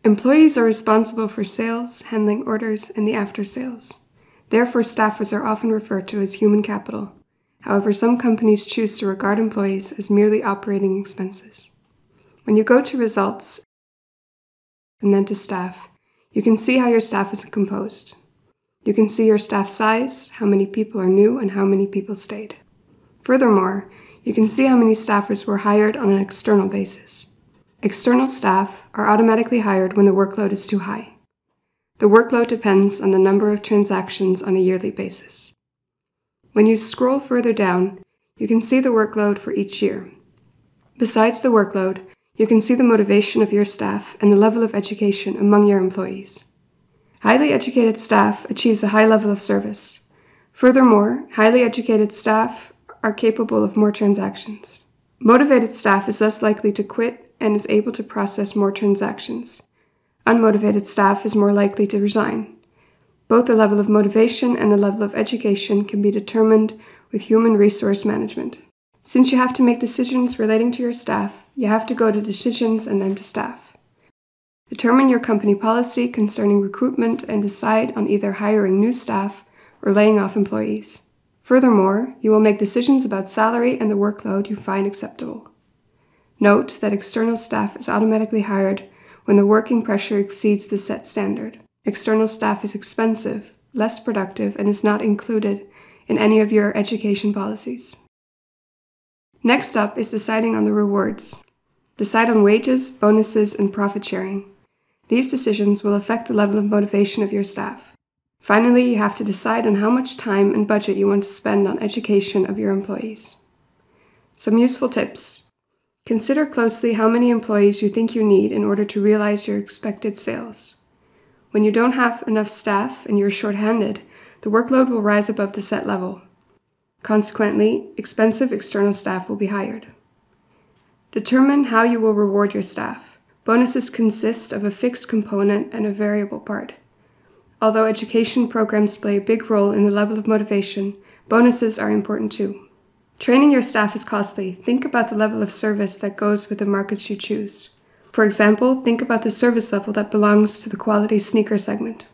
Employees are responsible for sales, handling orders, and the after-sales. Therefore, staffers are often referred to as human capital. However, some companies choose to regard employees as merely operating expenses. When you go to results and then to staff, you can see how your staff is composed. You can see your staff size, how many people are new, and how many people stayed. Furthermore, you can see how many staffers were hired on an external basis. External staff are automatically hired when the workload is too high. The workload depends on the number of transactions on a yearly basis. When you scroll further down, you can see the workload for each year. Besides the workload, you can see the motivation of your staff and the level of education among your employees. Highly educated staff achieves a high level of service. Furthermore, highly educated staff are capable of more transactions. Motivated staff is less likely to quit and is able to process more transactions. Unmotivated staff is more likely to resign. Both the level of motivation and the level of education can be determined with human resource management. Since you have to make decisions relating to your staff, you have to go to decisions and then to staff. Determine your company policy concerning recruitment and decide on either hiring new staff or laying off employees. Furthermore, you will make decisions about salary and the workload you find acceptable. Note that external staff is automatically hired when the working pressure exceeds the set standard. External staff is expensive, less productive, and is not included in any of your education policies. Next up is deciding on the rewards. Decide on wages, bonuses, and profit sharing. These decisions will affect the level of motivation of your staff. Finally, you have to decide on how much time and budget you want to spend on education of your employees. Some useful tips. Consider closely how many employees you think you need in order to realize your expected sales. When you don't have enough staff and you're short-handed, the workload will rise above the set level. Consequently, expensive external staff will be hired. Determine how you will reward your staff. Bonuses consist of a fixed component and a variable part. Although education programs play a big role in the level of motivation, bonuses are important too. Training your staff is costly. Think about the level of service that goes with the markets you choose. For example, think about the service level that belongs to the quality sneaker segment.